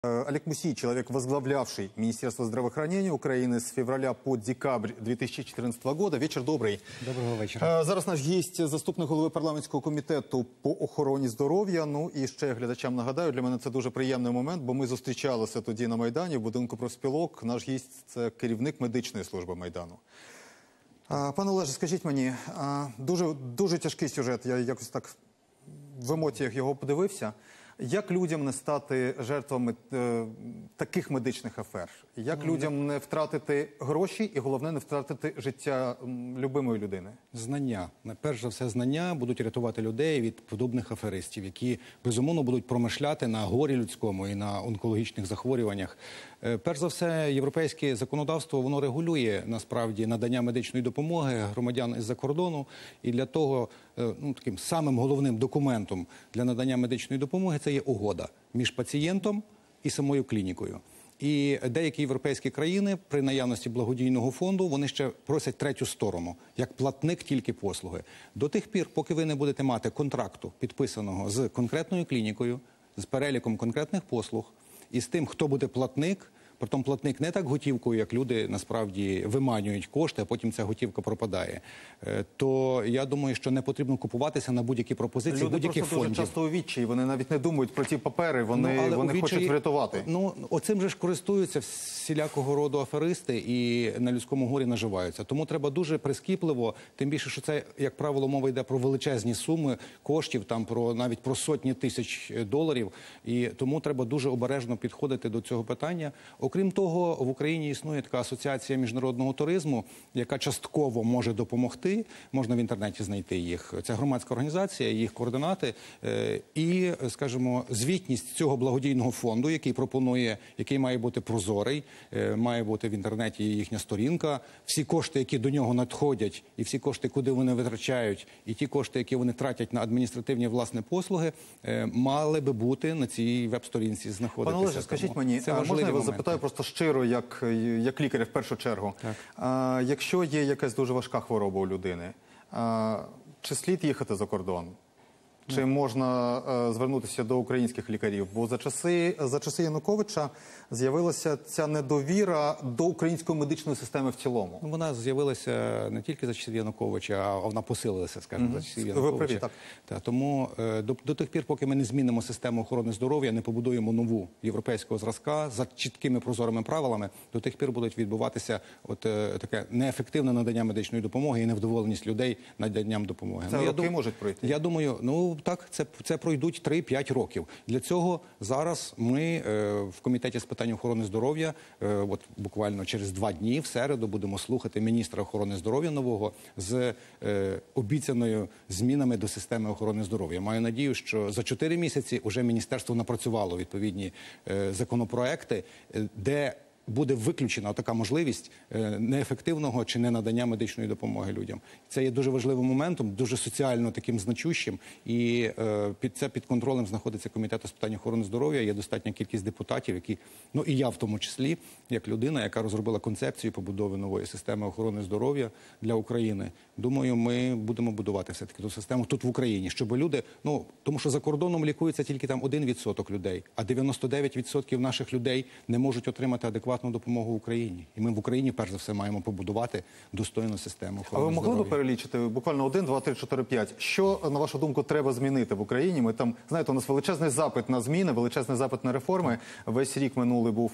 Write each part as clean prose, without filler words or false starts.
Олег Мусий, человек, возглавлявший Министерство здравоохранения Украины с февраля по декабрь 2014 года. Вечер добрий. Доброго вечора. Зараз наш гість, заступник голови парламентського комітету по охороні здоров'я. Ну і ще глядачам нагадаю, для мене це дуже приємний момент, бо ми зустрічалися тоді на Майдані, в будинку профспілок. Наш гість – це керівник медичної служби Майдану. Пане Олеже, скажіть мені, дуже тяжкий сюжет, я якось так в емоціях його подивився. Як людям не стати жертвами таких медичних афер? Як людям не втратити гроші і, головне, не втратити життя любимої людини? Знання. Перш за все, знання будуть рятувати людей від подобних аферистів, які, безумовно, будуть промишляти на горі людському і на онкологічних захворюваннях. Перш за все, європейське законодавство, воно регулює, насправді, надання медичної допомоги громадян із-за кордону. І для того, таким самим головним документом для надання медичної допомоги – це є угода між пацієнтом і самою клінікою. І деякі європейські країни при наявності благодійного фонду, вони ще просять третю сторону, як платник тільки послуги. До тих пір, поки ви не будете мати контракту, підписаного з конкретною клінікою, з переліком конкретних послуг, і з тим, хто буде платник, притом платник не так готівкою, як люди насправді виманюють кошти, а потім ця готівка пропадає, то я думаю, що не потрібно купуватися на будь-які пропозиції, будь-яких фондів. Люди просто дуже часто у відчаї, вони навіть не думають про ті папери, вони хочуть врятувати. Ну, оцим же ж користуються всілякого роду аферисти і на людському горі наживаються. Тому треба дуже прискіпливо, тим більше, що це, як правило, мова йде про величезні суми коштів, там навіть про сотні тисяч доларів, і тому треба дуже обережно підходити до цього питання. Окрім того, в Україні існує така асоціація міжнародного туризму, яка частково може допомогти, можна в інтернеті знайти їх. Це громадська організація, їх координати і, скажімо, звітність цього благодійного фонду, який пропонує, який має бути прозорий, має бути в інтернеті їхня сторінка, всі кошти, які до нього надходять, і всі кошти, куди вони витрачають, і ті кошти, які вони тратять на адміністративні власне послуги, мали би бути на цій веб-сторінці знаходитися. Пане Олеже, скажіть мені, можна я вас запитаю просто щиро, як лікаря в першу чергу. Якщо є якась дуже важка хвороба у людини, чи слід їхати за кордон? Чи можна звернутися до українських лікарів? Бо за часи Януковича з'явилася ця недовіра до української медичної системи в цілому. Вона з'явилася не тільки за часів Януковича, а вона посилилася, скажімо, за часів Януковича. Ви праві, так. Тому до тих пір, поки ми не змінимо систему охорони здоров'я, не побудуємо нову європейського зразка за чіткими прозорими правилами, до тих пір будуть відбуватися таке неефективне надання медичної допомоги і невдоволеність людей наданням допомоги. Це роки можуть пройти? Я думаю, так, це пройдуть 3-5 років. Для цього зараз ми в Комітеті з питань охорони здоров'я, буквально через 2 дні, в середу, будемо слухати міністра охорони здоров'я нового з обіцяною змінами до системи охорони здоров'я. Маю надію, що за 4 місяці вже міністерство напрацювало відповідні законопроекти, де буде виключена така можливість неефективного чи не надання медичної допомоги людям. Це є дуже важливим моментом, дуже соціально таким значущим, і під контролем знаходиться Комітет з питань охорони здоров'я, є достатня кількість депутатів, які, і я в тому числі, як людина, яка розробила концепцію побудови нової системи охорони здоров'я для України. Думаю, ми будемо будувати все-таки ту систему тут в Україні, щоб люди, тому що за кордоном лікується тільки там 1% людей, а 99% наших людей не можуть отримати адекватну допомогу в Україні. І ми в Україні, перш за все, маємо побудувати достойну систему охорони здоров'я. А ви могли б перелічити буквально 1, 2, 3, 4, 5? Що, на вашу думку, треба змінити в Україні? Ми там, знаєте, у нас величезний запит на зміни, величезний запит на реформи. Весь рік минулий був,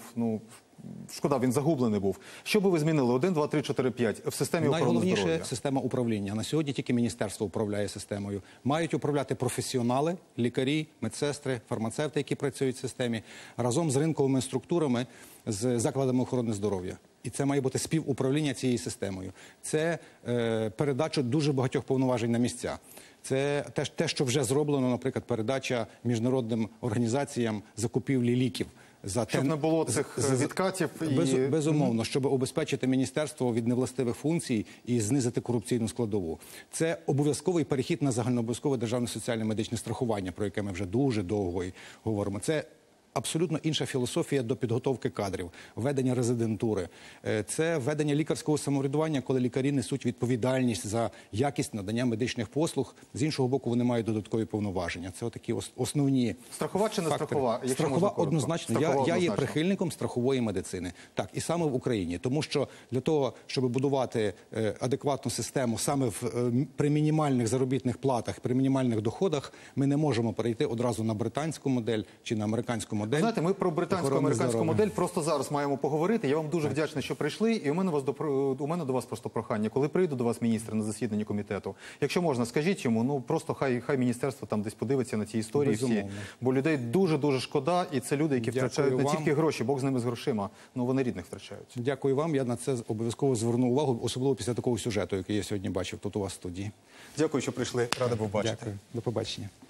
шкода, він загублений був. Що би ви змінили? 1, 2, 3, 4, 5 в системі охорони здоров'я? Найголовніше – система управління. На сьогодні тільки міністерство управляє системою. Мають управляти професіонали, лікарі, медсестри, фармацевти, які працюють в системі, разом з ринковими структурами, з закладами охорони здоров'я. І це має бути співуправління цією системою. Це передача дуже багатьох повноважень на місця. Це те, що вже зроблено, наприклад, передача міжнародним організаціям закупівлі ліків. Щоб не було цих відкатів. Безумовно, щоб обезпечити міністерство від невластивих функцій і знизити корупційну складову. Це обов'язковий перехід на загальнообов'язкове державне соціальне медичне страхування, про яке ми вже дуже довго говоримо. Це абсолютно інша філософія до підготовки кадрів, введення резидентури. Це введення лікарського самоврядування, коли лікарі несуть відповідальність за якість надання медичних послуг. З іншого боку, вони мають додаткові повноваження. Це такі основні Страхова чи не фактори. страхова? Якщо Страхова можна коротко. однозначно. Страхова Я є однозначно. прихильником страхової медицини. Так, і саме в Україні. Тому що для того, щоб будувати адекватну систему саме при мінімальних заробітних платах, при мінімальних доходах, ми не можемо перейти одразу на британську модель чи на американську модель. Знаєте, ми про британсько-американську здоров'я. модель просто зараз маємо поговорити. Я вам дуже вдячний, що прийшли. І у мене до вас просто прохання. Коли прийду до вас міністр на засіданні комітету, якщо можна, скажіть йому, ну просто хай міністерство там десь подивиться на ці історії всі. Безумовно. Бо людей дуже шкода, і це люди, які Дякую втрачають не вам. тільки гроші, Бог з ними з грошима, ну вони рідних втрачають. Дякую вам. Я на це обов'язково зверну увагу, особливо після такого сюжету, який я сьогодні бачив тут у вас в студії. Дякую, що прийшли. Радий був бачити. Дякую. До побачення.